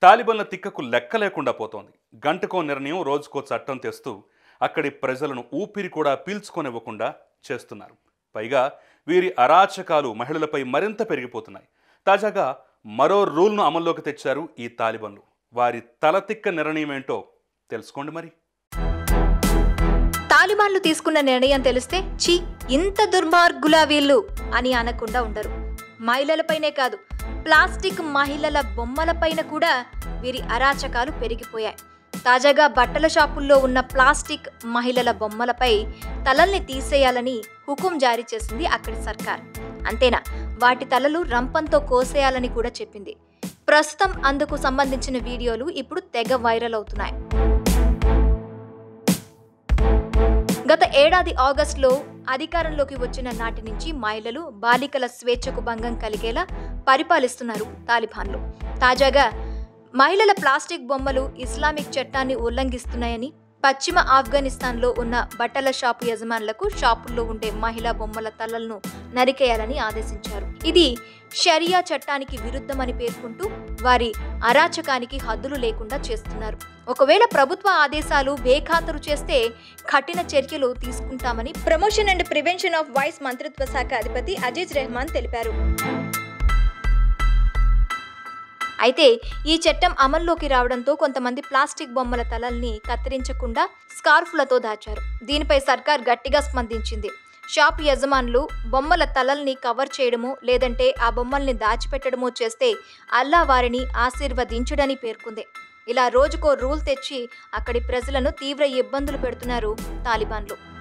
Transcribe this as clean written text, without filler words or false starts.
తాలిబాన్ల తిక్కకు లెక్క లేకుండా పోతోంది. గంటకో నిర్ణయం, రోజుకో చట్టం తెస్తూ అక్కడి ప్రజలను ఊపిరి కూడా పీల్చుకొనివ్వకుండా చేస్తున్నారు. పైగా వీరి అరాచకాలు మహిళలపై మరింత పెరిగిపోతున్నాయి. తాజాగా మరో రూల్ను అమల్లోకి తెచ్చారు ఈ తాలిబాన్లు. వారి తలతిక్క నిర్ణయం ఏంటో తెలుసుకోండి మరి. తాలిబాన్లు తీసుకున్న నిర్ణయం తెలిస్తే ఛీ ఇంత దుర్మార్గులా వీళ్ళు అని అనకుండా ఉండరు. మహిళలపైనే కాదు, ప్లాస్టిక్ మహిళల బొమ్మలపైన కూడా వీరి అరాచకాలు పెరిగిపోయాయి. తాజాగా బట్టల షాపుల్లో ఉన్న ప్లాస్టిక్ మహిళల బొమ్మలపై తలల్ని తీసేయాలని హుకుం జారీ చేసింది అక్కడి సర్కార్. అంతేనా, వాటి తలలు రంపంతో కోసేయాలని కూడా చెప్పింది. ప్రస్తుతం అందుకు సంబంధించిన వీడియోలు ఇప్పుడు తెగ వైరల్ అవుతున్నాయి. గత ఏడాది ఆగస్టులో అధికారంలోకి వచ్చిన నాటి నుంచి మహిళలు, బాలికల స్వేచ్ఛకు భంగం కలిగేలా పరిపాలిస్తున్నారు తాలిబాన్లు. తాజాగా మహిళల ప్లాస్టిక్ బొమ్మలు ఇస్లామిక్ చట్టాన్ని ఉల్లంఘిస్తున్నాయని పశ్చిమ ఆఫ్ఘనిస్తాన్లో ఉన్న బట్టల షాపు యజమానులకు షాపుల్లో ఉండే మహిళా బొమ్మల తలలను నరికేయాలని ఆదేశించారు. ఇది షరియా చట్టానికి విరుద్ధమని పేర్కొంటూ వారి అరాచకానికి హద్దులు లేకుండా చేస్తున్నారు. ఒకవేళ ప్రభుత్వ ఆదేశాలు బేఖాతరు చేస్తే కఠిన చర్యలు తీసుకుంటామని promotion and prevention of vice మంత్రిత్వ శాఖ అధిపతి అజీజ్ రెహమాన్ తెలిపారు. అయితే ఈ చట్టం అమల్లోకి రావడంతో కొంతమంది ప్లాస్టిక్ బొమ్మల తలల్ని కత్తిరించకుండా స్కార్ఫ్లతో దాచారు. దీనిపై సర్కార్ గట్టిగా స్పందించింది. షాప్ యజమానులు బొమ్మల తలల్ని కవర్ చేయడమో లేదంటే ఆ బొమ్మల్ని దాచిపెట్టడమో చేస్తే అల్లా వారిని ఆశీర్వదించుడని పేర్కొంది. ఇలా రోజుకో రూల్ తెచ్చి అక్కడి ప్రజలను తీవ్ర ఇబ్బందులు పెడుతున్నారు తాలిబాన్లు.